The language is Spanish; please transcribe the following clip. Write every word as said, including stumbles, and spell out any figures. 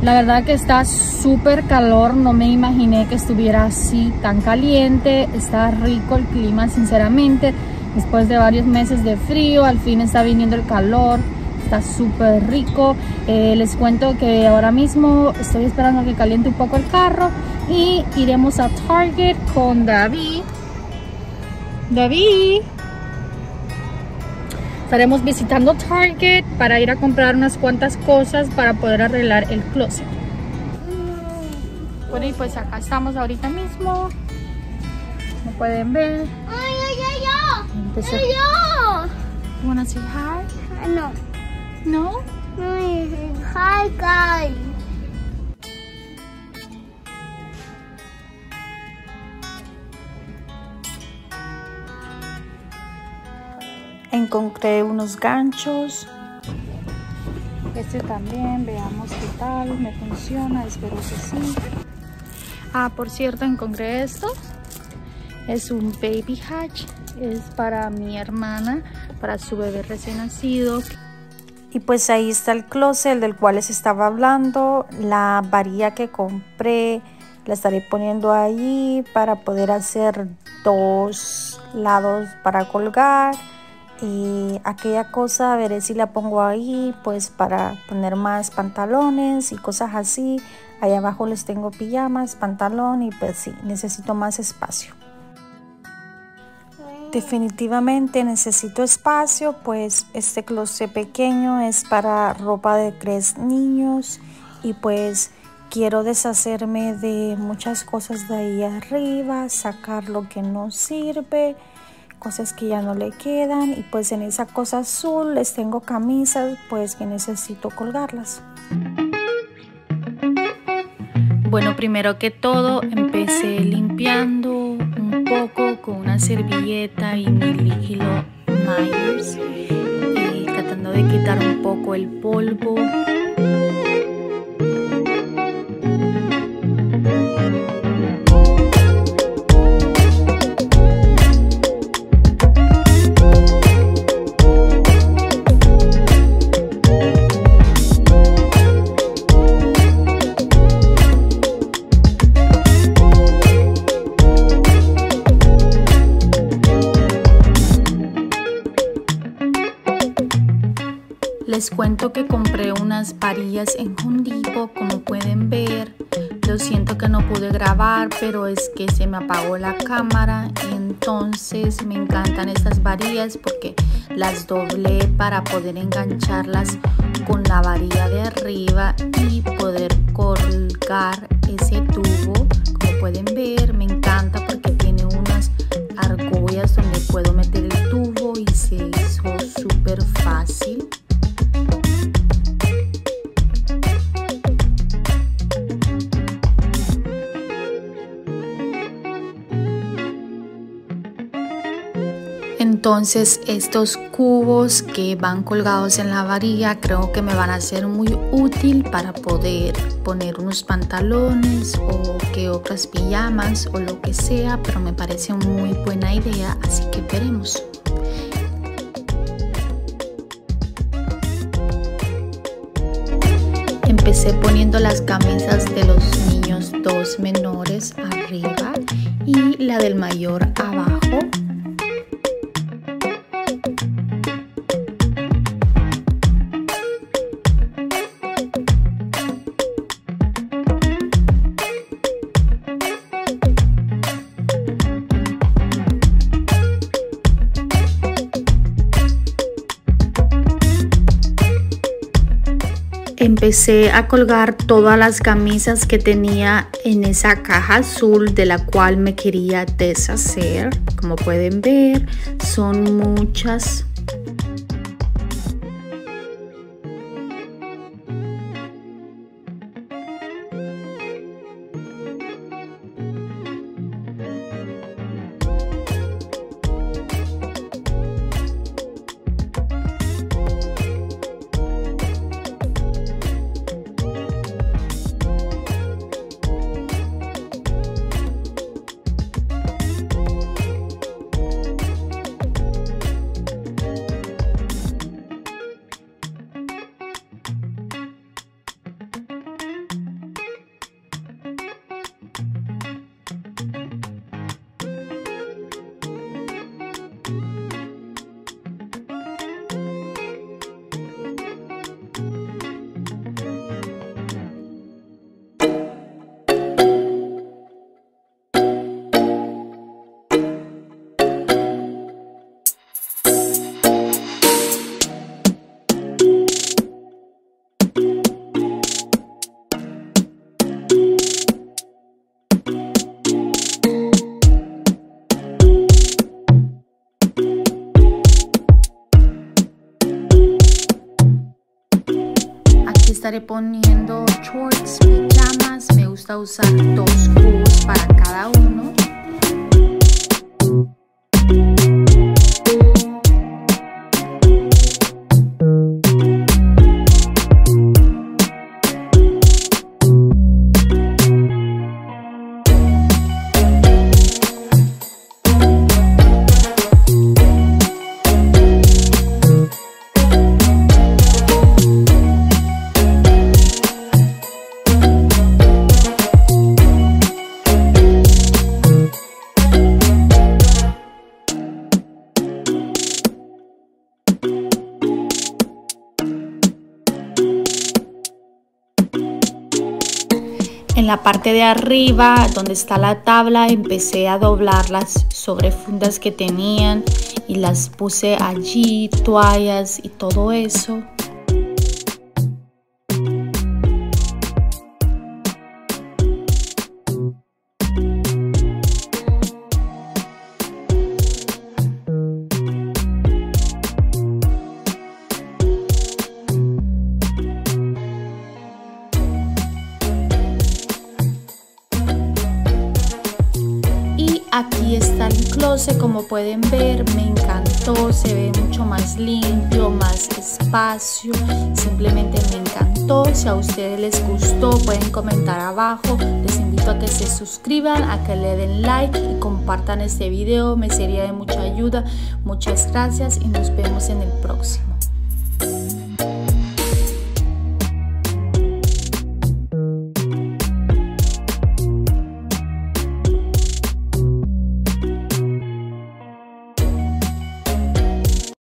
La verdad que está súper calor, no me imaginé que estuviera así tan caliente. Está rico el clima, sinceramente. Después de varios meses de frío, al fin está viniendo el calor. Está súper rico. Eh, les cuento que ahora mismo estoy esperando a que caliente un poco el carro y iremos a Target con David. David. Estaremos visitando Target para ir a comprar unas cuantas cosas para poder arreglar el closet. Bueno, y pues acá estamos ahorita mismo. Como pueden ver. ¡Ay, ay, ay, yo! Empezó. ¡Ay, yo! You wanna say hi? No. No? Ay, hi, guys. Encontré unos ganchos. Este también, veamos qué tal, me funciona, espero que sí. Ah, por cierto, encontré esto. Es un baby hatch, es para mi hermana, para su bebé recién nacido. Y pues ahí está el closet del cual les estaba hablando. La varilla que compré la estaré poniendo ahí para poder hacer dos lados para colgar. Y aquella cosa veré si la pongo ahí pues para poner más pantalones y cosas así. Ahí abajo les tengo pijamas, pantalón y pues sí, necesito más espacio. Definitivamente necesito espacio, pues este closet pequeño es para ropa de tres niños y pues quiero deshacerme de muchas cosas de ahí arriba, sacar lo que no sirve, cosas que ya no le quedan, y pues en esa cosa azul les tengo camisas pues que necesito colgarlas. Bueno, primero que todo empecé limpiando un poco con una servilleta y mi líquido Myers, y tratando de quitar un poco el polvo. Les cuento que compré unas varillas en Home Depot, como pueden ver. Lo siento que no pude grabar, pero es que se me apagó la cámara. Entonces me encantan estas varillas porque las doblé para poder engancharlas con la varilla de arriba y poder colgar ese tubo. Como pueden ver, me encanta porque tiene unas argollas donde puedo meter el tubo y se hizo súper fácil. Entonces estos cubos que van colgados en la varilla creo que me van a ser muy útil para poder poner unos pantalones o que otras pijamas o lo que sea, pero me parece una muy buena idea, así que veremos. Empecé poniendo las camisas de los niños dos menores arriba y la del mayor abajo. Empecé a colgar todas las camisas que tenía en esa caja azul de la cual me quería deshacer. Como pueden ver, son muchas. estaré poniendo shorts, pijamas. Me gusta usar dos cubos para cada uno. En la parte de arriba, donde está la tabla, empecé a doblar las sobrefundas que tenían y las puse allí, toallas y todo eso. Aquí está el closet, como pueden ver, me encantó, se ve mucho más limpio, más espacio, simplemente me encantó. Si a ustedes les gustó pueden comentar abajo, les invito a que se suscriban, a que le den like y compartan este video, me sería de mucha ayuda. Muchas gracias y nos vemos en el próximo.